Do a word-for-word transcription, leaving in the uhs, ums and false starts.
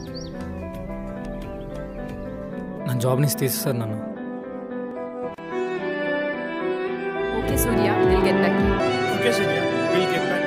ನನ್ನ ಜಾಬ್ నుంచి తీసేస్తారు నన్ను. Okay, Surya, we'll get back to you. Okay, Surya, we'll get back.